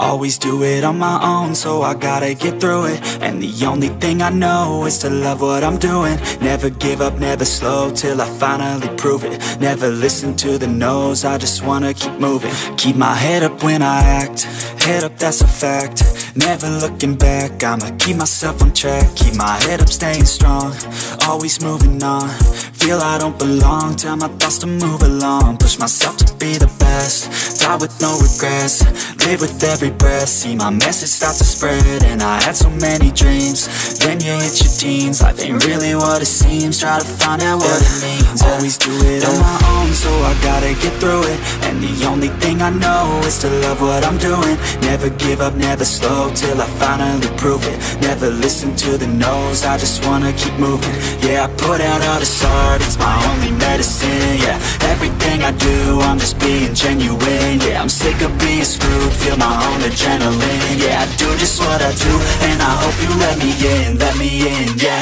always do it on my own, so I gotta get through it. And the only thing I know is to love what I'm doing. Never give up, never slow, till I finally prove it. Never listen to the no's, I just wanna keep moving. Keep my head up when I act, head up, that's a fact. Never looking back, I'ma keep myself on track. Keep my head up, staying strong, always moving on. Feel I don't belong, tell my thoughts to move along. Push myself to be the best, die with no regrets. Live with every breath, see my message start to spread. And I had so many dreams, then you hit your teens. Life ain't really what it seems, try to find out what it means. Always do it on my own, so I gotta get through it. And the only thing I know is to love what I'm doing. Never give up, never slow, till I finally prove it. Never listen to the no's, I just wanna keep moving. Yeah, I put out all this art, it's my only medicine. Yeah, everything I do, I'm just being genuine. Yeah, I'm sick of being screwed, feel my own adrenaline. Yeah, I do just what I do, and I hope you let me in, yeah.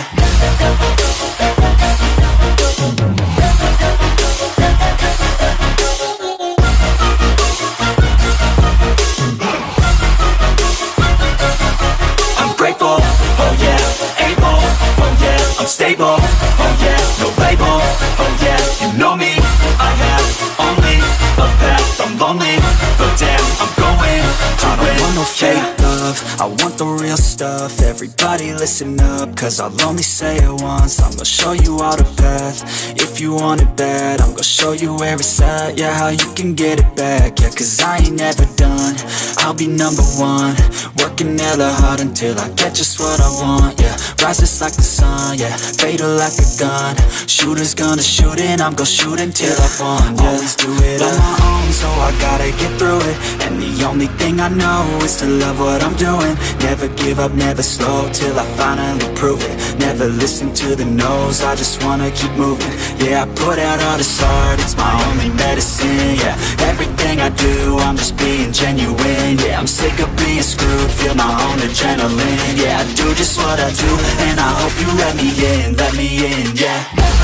I'm grateful, oh yeah, able, oh yeah, I'm stable, oh yeah, no label, oh yeah, you know me, I have only a path, I'm lonely, but damn, I'm going to win. I don't want no fake love, I want the real stuff. Everybody listen up, cause I'll only say it once. I'm gonna show you all the path, if you want it bad. I'm gonna show you where it's at, yeah, how you can get it back. Yeah, cause I ain't never done, I'll be number one. Working hella hard until I get just what I want, yeah. Rises like the sun, yeah, fatal like a gun. Shooter's gonna shoot and I'm gonna shoot until I won, yeah. Always do it on my own, so I gotta get through it. And the only thing I know is to love what I'm doing. Never give up, never slow, till I finally prove it. Never listen to the no's, I just wanna keep moving. Yeah, I put out all this art, it's my only medicine. Yeah, everything I do, I'm just being genuine. Yeah, I'm sick of being screwed, feel my own adrenaline. Yeah, I do just what I do, and I hope you let me in, yeah.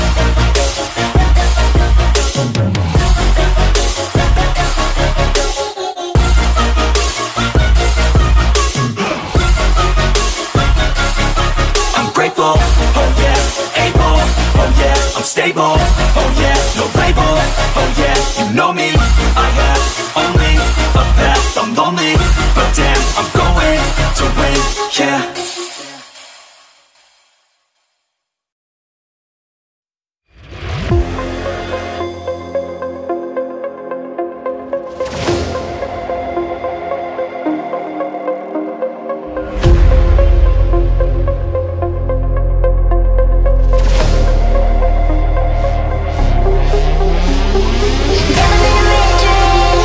Grateful, oh yeah, able, oh yeah, I'm stable, oh yeah, no label, oh yeah, you know me, I have only a path, I'm lonely, but damn, I'm going to win, yeah.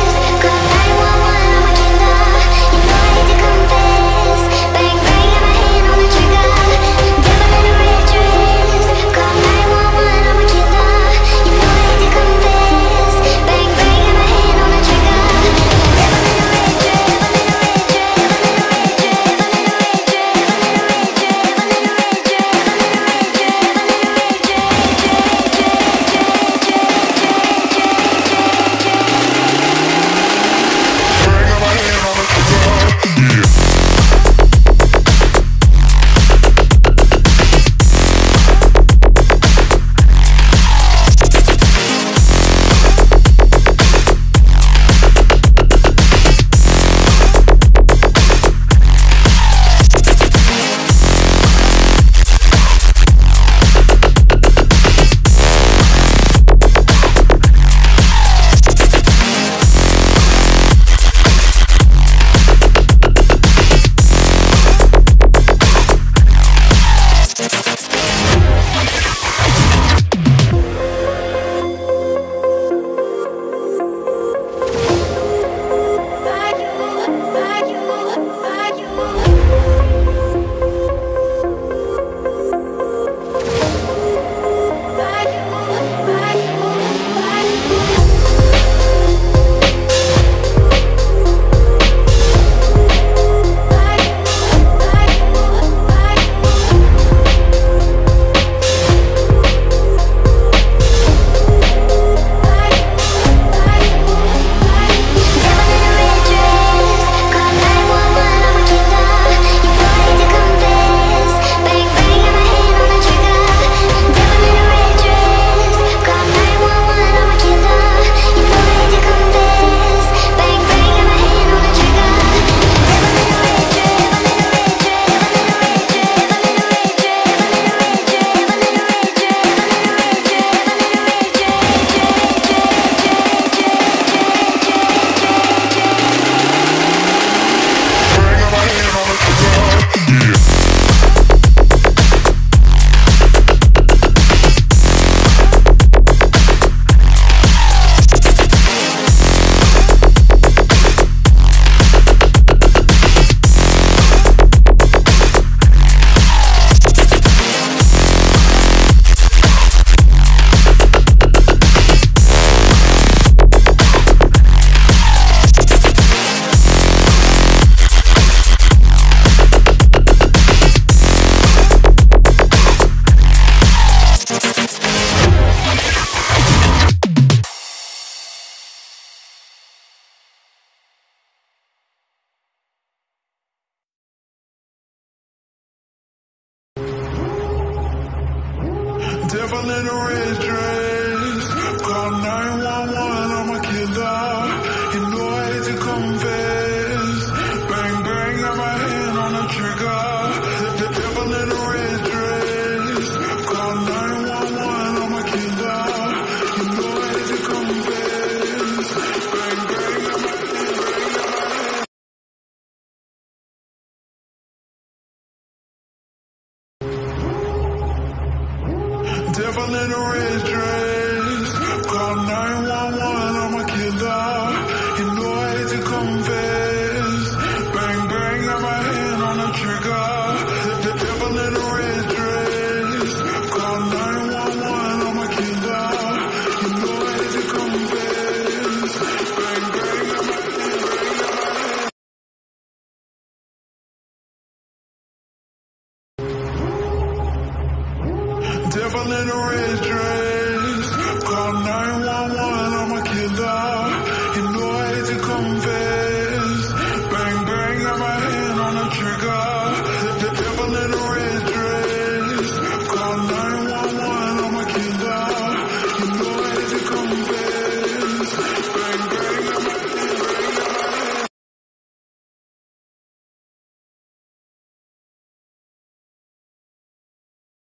Come Devil in a red dress, call 911.